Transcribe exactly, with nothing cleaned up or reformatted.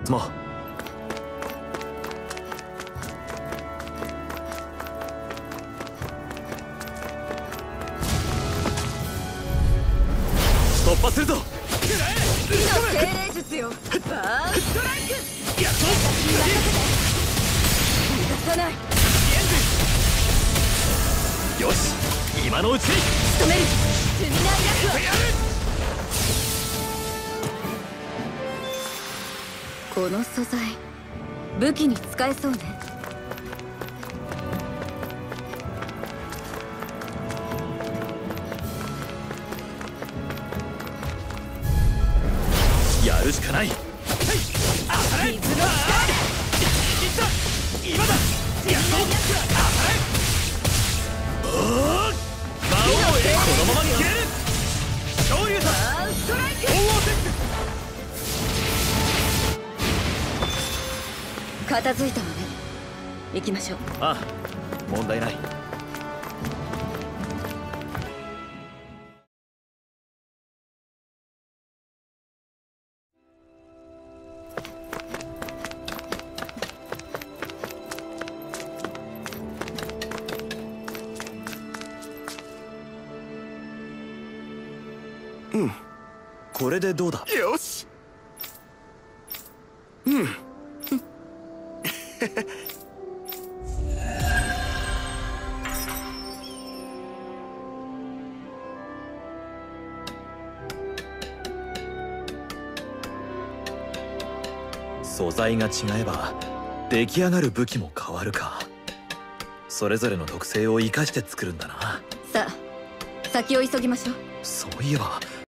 つも。突破するぞ。 火の精霊術よ。バーストライク。 やっと逃がさない。 よし、今のうちに仕留める。スミナイラクやる。 この素材武器に使えそうね。 やるしかない。はい、当たれ。 水の力。 今だ。やっと当たれ。おお、魔王へこのままに切れる。昇竜さん、 バーストライク。 鳳凰テック。 片付いたわね。行きましょう。 ああ、問題ない。うん、これでどうだ。 よし。うん素材が違えば出来上がる武器も変わるか。それぞれの特性を生かして作るんだな。 さあ先を急ぎましょう。 そういえば